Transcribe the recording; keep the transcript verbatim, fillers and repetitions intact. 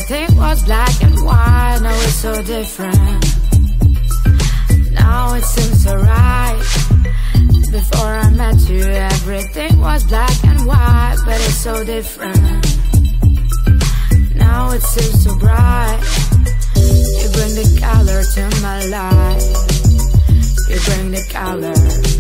everything was black and white. Now it's so different. Now it seems so right. Before I met you, everything was black and white, but it's so different. Now it seems so bright. You bring the color to my life. You bring the color.